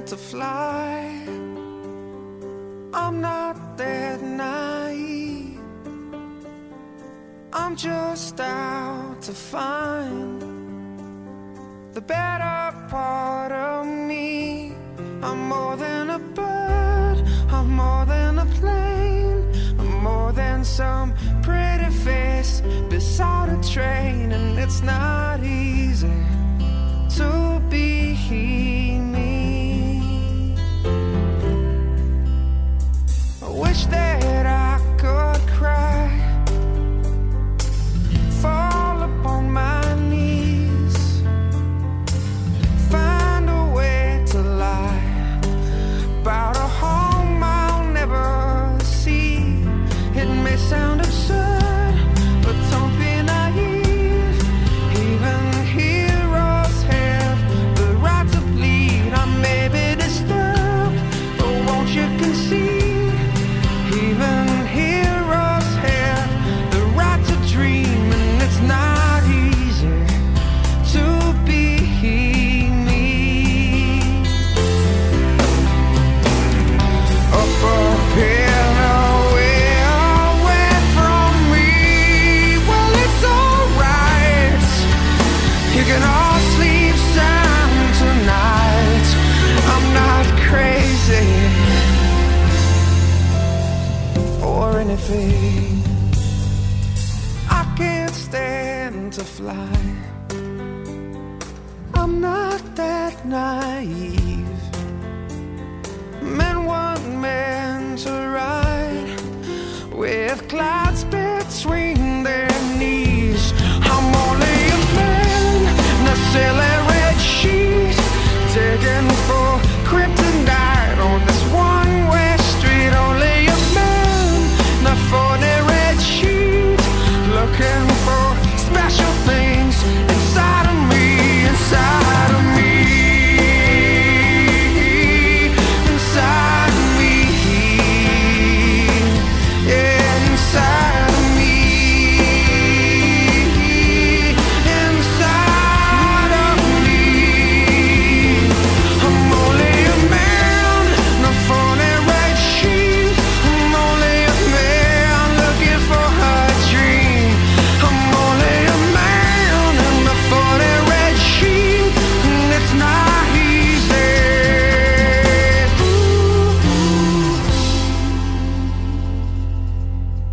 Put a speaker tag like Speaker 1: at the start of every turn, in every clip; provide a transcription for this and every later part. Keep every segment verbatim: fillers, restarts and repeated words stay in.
Speaker 1: to fly. I'm not that naive. I'm just out to find the better part of me. I'm more than a bird, I'm more than a plane, I'm more than some pretty face beside a train. And it's not easy to be me. I wish that I could cry, fall upon my knees, find a way to lie about a home I'll never see. It may sound absurd, but don't be naive. Even heroes have the right to bleed. I may be disturbed, but won't you concede? Even heroes have the right to dream, and it's not easy to be me. Up up here, away, away from me. Well, it's alright, you can all sleep sound tonight. I'm not crazy or anything. I can't stand to fly. I'm not that naive. Men weren't meant to ride with clouds between their knees. I'm only a man in a silly red sheet, taken for kryptonite on this one-way street. Only a man in a forty red sheet, looking for special things inside of me, inside of me, inside of me, yeah, inside of me, inside of me. I'm only a man in a forty red sheet. I'm only a man looking for a dream. I'm only a man in a forty red sheet, and it's not easy.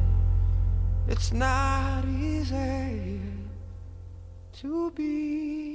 Speaker 1: It's not easy to be